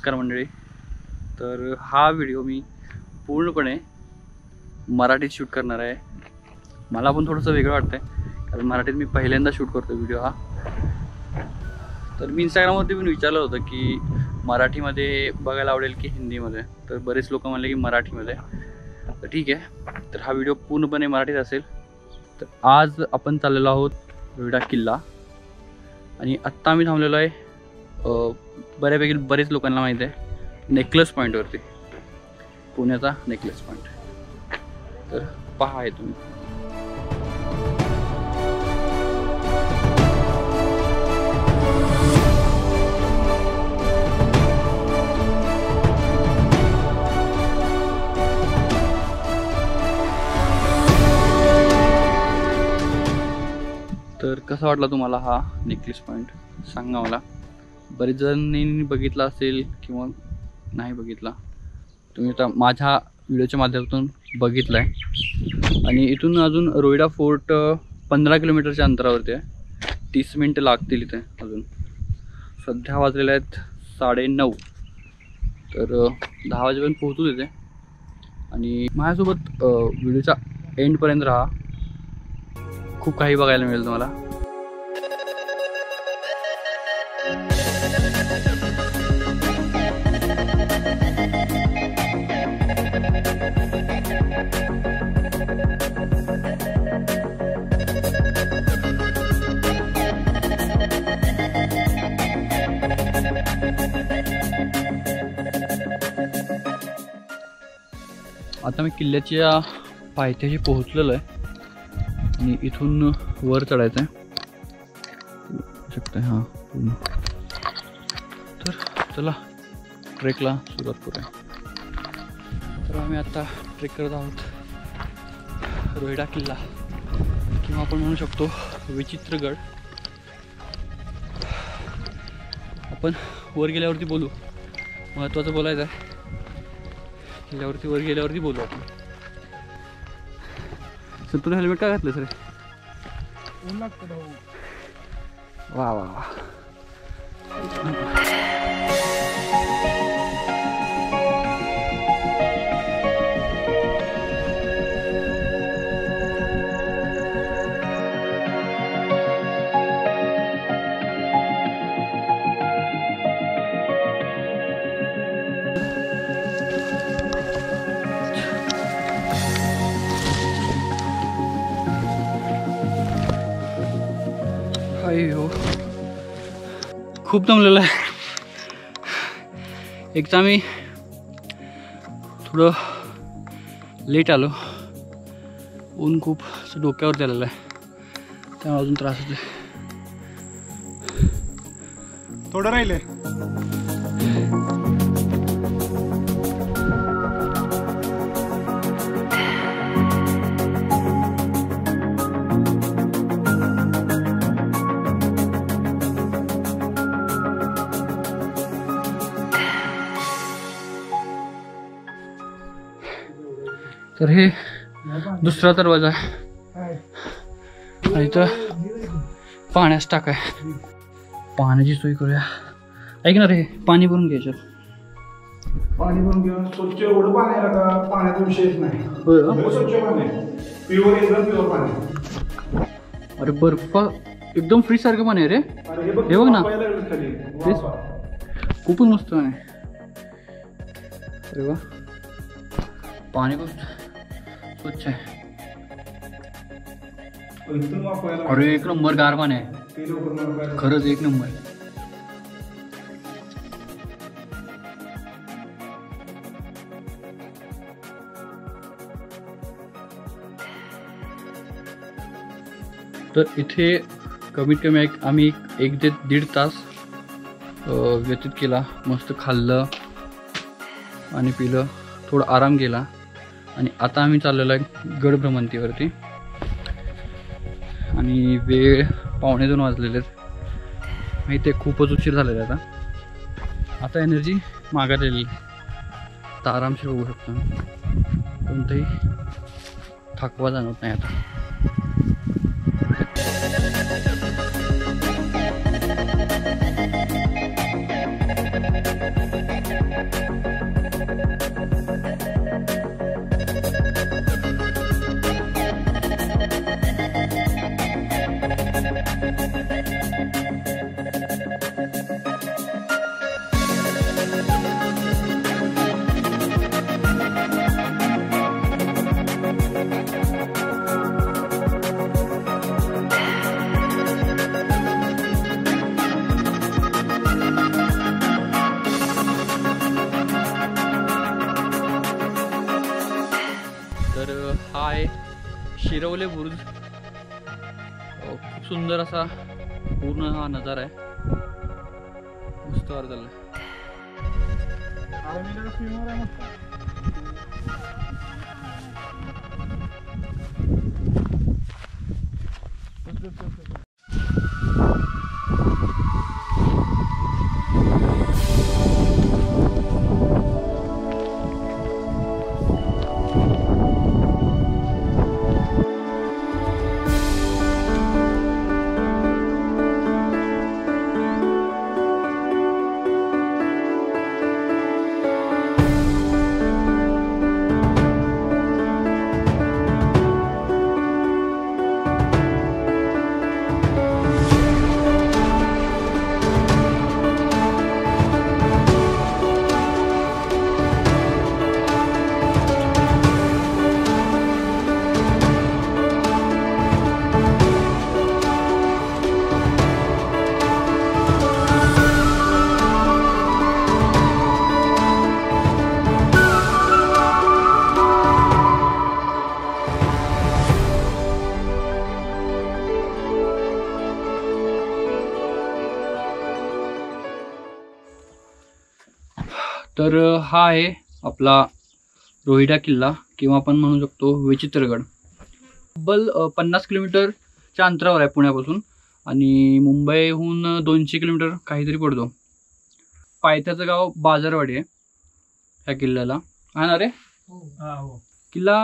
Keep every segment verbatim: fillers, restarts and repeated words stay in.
नमस्कार मंडळी. तर हा व्हिडिओ मी पूर्णपणे मराठीत शूट करणार आहे. मला पण थोडंसं वेगळं वाटतंय कारण मराठीत मी पहिल्यांदा शूट करतो व्हिडिओ हा. तर मी इंस्टाग्रामवरती पण विचारलं होतं की मराठीमध्ये बघायला आवडेल की हिंदीमध्ये, तर बरेच लोक म्हणले की मराठीमध्ये. तर ठीक आहे, तर हा व्हिडिओ पूर्णपणे मराठीत असेल. तर आज आपण चाललेलो आहोत रोईडा किल्ला आणि आत्ता आम्ही थांबलेलो आहे बऱ्यापैकी बरेच लोकांना माहीत आहे नेकलेस पॉईंटवरती, पुण्याचा नेकलेस पॉईंट. तर पहा आहे तुम्ही. तर कसा वाटला तुम्हाला हा नेकलेस पॉईंट सांगा मला. बरेच जणांनी बघितला असेल किंवा नाही बघितला. तुम्ही आता माझ्या व्हिडिओच्या माध्यमातून बघितला आहे. आणि इथून अजून रोईडा फोर्ट पंधरा किलोमीटरच्या अंतरावरती आहे. तीस मिनटं लागतील इथे अजून. सध्या वाजलेले आहेत साडे नऊ. तर दहा वाजेपर्यंत पोहोचू तिथे. आणि माझ्यासोबत व्हिडिओच्या एंडपर्यंत राहा, खूप काही बघायला मिळेल तुम्हाला. आता मी किल्ल्याच्या पायथ्याशी पोहोचलेलो आहे आणि इथून वर चढायचं आहे शकते. हां, तर चला ट्रेकला सुरुवात करूया. तर आम्ही आता ट्रेक करत आहोत रोईडा किल्ला, किंवा आपण म्हणू शकतो विचित्रगड. आपण वर गेल्यावरती बोलू, महत्त्वाचं बोलायचं आहे. किल्ल्यावरती वर गेल्यावरती बोलू आपण. सर तुला हेल्मेट का घातलं सर? ऊन लागतं भाऊ. वा वा वा. हो, खूप दमलेलं आहे. एक तर आम्ही थोडं लेट आलो. ऊन खूप डोक्यावरती आलेलं आहे, त्यामुळे अजून त्रास होते. थोडं राहिले. तर हे दुसरा दरवाजा आहे आणि इथं पाण्यास टाक आहे. पाण्याची सोय करूया. ऐक ना रे, पाणी भरून घ्यायचं. पाणी भरून घेऊन स्वच्छ एवढं पाणी आहे का, पाण्याचा विषयच नाही. स्वच्छ पाणी, प्युअर एकदम प्युअर पाणी. अरे बर्फ एकदम फ्रीज सारखं पाणी आहे रे. हे बघ ना, खूपच मस्त पाणी. अरे वा, पाणी खूप स्वच्छ आहे. अरे एक नंबर गार पाणी आहे, खरंच एक नंबर. तर इथे कमीत कमी एक आम्ही एक ते दीड तास व्यतीत केला. मस्त खाल्लं आणि पिलं, थोडा आराम केला. आणि आता आम्ही चाललेलो आहे गड भ्रमंतीवरती. आणि वेळ पावणे दोन वाजलेले आहेत. इथे खूपच उशीर झालेला आहे. आता आता एनर्जी मागायला आता आरामशीर बघू शकतो. कोणताही थकवा जाणवत नाही आता. तर हा आहे शिरवले बुरुज. खूप सुंदर असा पूर्ण हा नजारा आहे. मस्त वार झालं. तर हा आहे आपला रोहिडा किल्ला किंवा आपण म्हणू शकतो विचित्रगड. तब्बल पन्नास किलोमीटरच्या अंतरावर आहे पुण्यापासून आणि मुंबईहून दोनशे किलोमीटर काहीतरी पडतो. पायथ्याचं गाव बाजारवाडी आहे ह्या किल्ल्याला. हा ना रे? किल्ला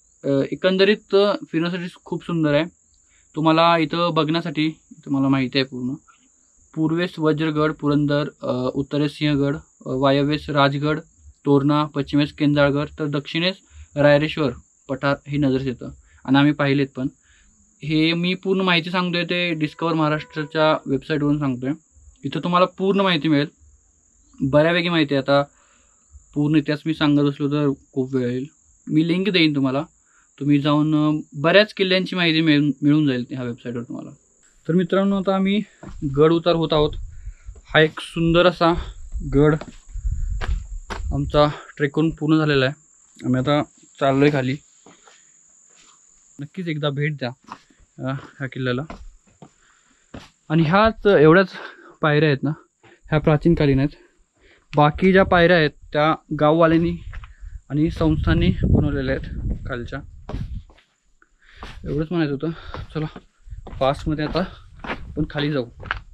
एकंदरीत फिरण्यासाठी खूप सुंदर आहे. तुम्हाला इथं बघण्यासाठी तुम्हाला माहिती आहे पूर्ण. पूर्वेस वज्रगड पुरंदर, उत्तरेस सिंहगड, वायव्येस राजगड तोरणा, पश्चिमेस केंजाळगड तर दक्षिणेस रायरेश्वर पठार हे नजरेस येतं आणि आम्ही पाहिलेत पण. हे मी पूर्ण माहिती सांगतोय ते डिस्कवर महाराष्ट्राच्या वेबसाईटवरून सांगतोय. इथं तुम्हाला पूर्ण माहिती मिळेल, बऱ्यापैकी माहिती आहे. आता पूर्ण इतिहास मी सांगत असलो तर खूप वेळ येईल. मी लिंक देईन तुम्हाला, तुम्ही जाऊन बऱ्याच किल्ल्यांची माहिती मिळून मिळून जाईल ह्या वेबसाईटवर तुम्हाला. तर मित्रांनो आता आम्ही गड उतार होत आहोत. हा एक सुंदर असा गड आमचा ट्रेक करून पूर्ण झालेला आहे. आम्ही आता चाललोय खाली. नक्कीच एकदा भेट द्या ह्या किल्ल्याला. आणि ह्याच एवढ्याच पायऱ्या आहेत ना, ह्या प्राचीनकालीन आहेत. बाकी ज्या पायऱ्या आहेत त्या गाववाल्यांनी आणि संस्थांनी बनवलेल्या आहेत खालच्या. एवढंच म्हणायचं होतं. चला फास्टमध्ये आता आपण खाली जाऊ.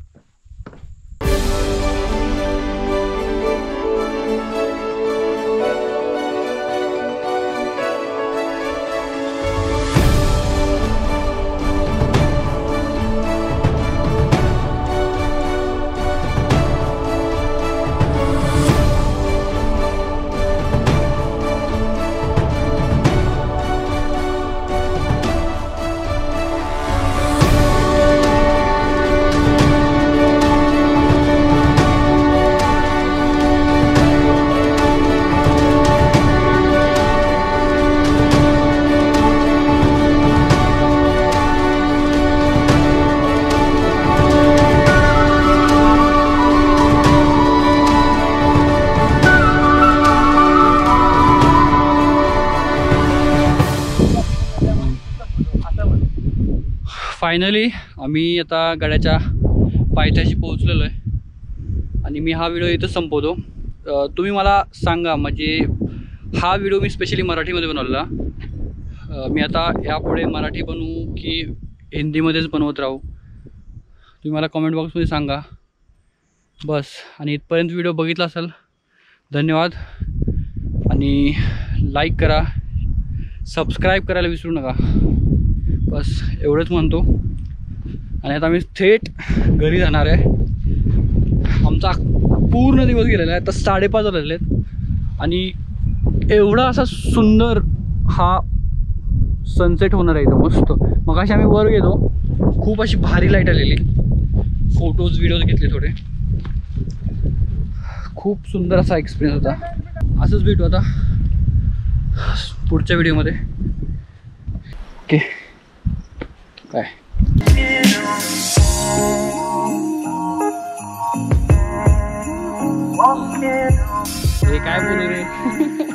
फायनली आम्ही आता गडाच्या पायथ्याशी पोहोचलेलो आहे आणि मी हा व्हिडिओ इथं संपवतो. तुम्ही मला सांगा, म्हणजे हा व्हिडिओ मी स्पेशली मराठीमध्ये बनवला. मी आता यापुढे मराठी बनवू की हिंदीमध्येच बनवत राहू, तुम्ही मला कमेंट बॉक्समध्ये सांगा बस. आणि इथपर्यंत व्हिडिओ बघितला असेल धन्यवाद. आणि लाईक करा, सबस्क्राईब करायला विसरू नका. बस एवढंच म्हणतो. आणि आता आम्ही थेट घरी जाणार आहे. आमचा पूर्ण दिवस गेलेला आहे. आता साडेपाच झालेले आहेत आणि एवढा असा सुंदर हा सनसेट होणार आहे इथं मस्त. मग अशी आम्ही वर गेलो, खूप अशी भारी लाईट आलेली, फोटोज व्हिडिओज घेतले थोडे. खूप सुंदर असा एक्सपिरियन्स होता. असंच भेटू आता पुढच्या व्हिडिओमध्ये. ओके काय हे काय बोलू रे.